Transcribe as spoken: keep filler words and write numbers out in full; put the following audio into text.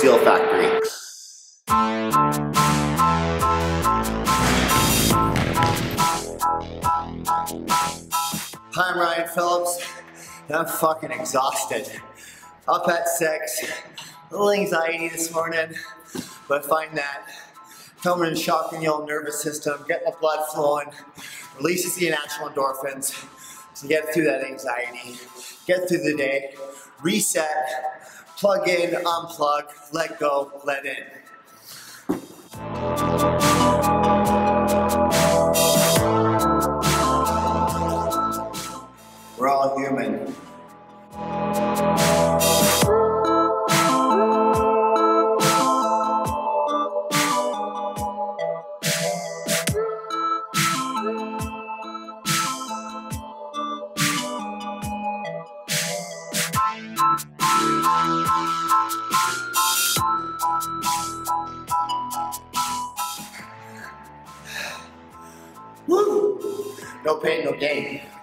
steel factory. Hi, I'm Ryan Phillips, and I'm fucking exhausted. Up at six, a little anxiety this morning, but I find that coming and shocking the old nervous system, getting the blood flowing, releases the natural endorphins to get through that anxiety, get through the day, reset, plug in, unplug, let go, let in. We're all human. Woo! No pain, no gain.